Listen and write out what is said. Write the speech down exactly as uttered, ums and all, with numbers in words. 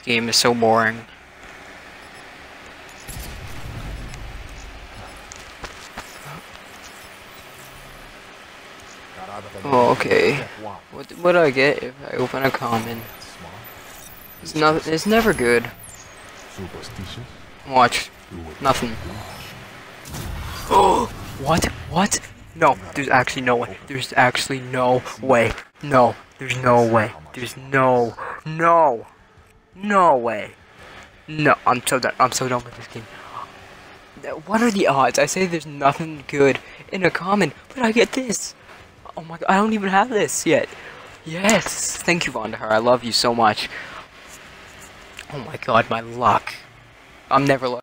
game is so boring. Oh, okay. What what do I get if I open a common? It's not. It's never good. Watch. Nothing. Oh, what? What? No, there's actually no way. There's actually no way. No, there's no way. There's no, no, no way. No, I'm so done. I'm so done with this game. What are the odds? I say there's nothing good in a common, but I get this. Oh my god, I don't even have this yet. Yes, thank you, Vondahar. I love you so much. Oh my god, my luck. I'm never lucky.